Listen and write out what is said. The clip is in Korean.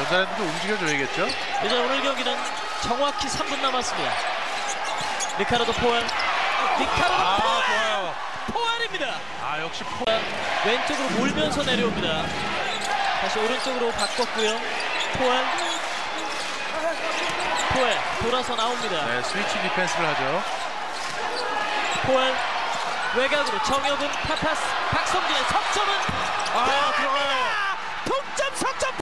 전자랜드도 움직여줘야겠죠? 이제 오늘 경기는 정확히 3분 남았습니다. 리카르도 포알. 좋아요. 포알입니다. 역시 왼쪽으로 몰면서 내려옵니다. 다시 오른쪽으로 바꿨고요. 포알 돌아서 나옵니다. 네, 스위치 디펜스를 하죠. 포알 외곽으로 정혁은 파파스 박성진의 석점은 들어가요. 동점!